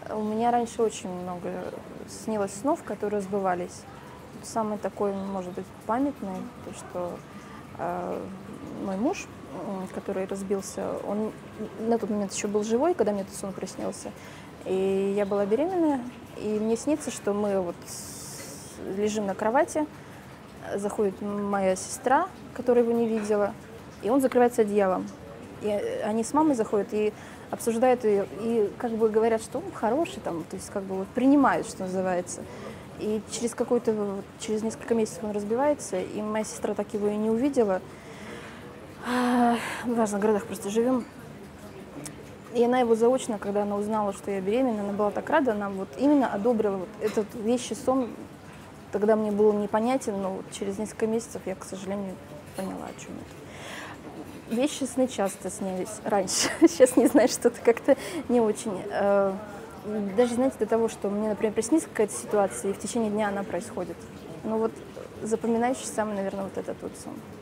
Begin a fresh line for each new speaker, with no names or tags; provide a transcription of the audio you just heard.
У меня раньше очень много снилось снов, которые сбывались. Самый такой, может быть, памятный, то, что э, мой муж, который разбился, он на тот момент еще был живой, когда мне этот сон приснился. И я была беременная, и мне снится, что мы вот лежим на кровати, заходит моя сестра, которая его не видела, и он закрывается одеялом. И они с мамой заходят и обсуждают ее, и как бы говорят, что он хороший, там, то есть как бы вот принимают, что называется. И через несколько месяцев он разбивается, и моя сестра так его и не увидела. В разных городах просто живем. И она его заочно, когда она узнала, что я беременна, она была так рада, она вот именно одобрила вот этот вещий сон. Тогда мне было непонятен, но вот через несколько месяцев я, к сожалению, поняла, о чем это. Вещи сны часто снились раньше. Сейчас не знаю, что-то как-то не очень. Даже, знаете, до того, что мне, например, приснится какая-то ситуация, и в течение дня она происходит. Ну вот запоминающий самый, наверное, вот этот вот сон.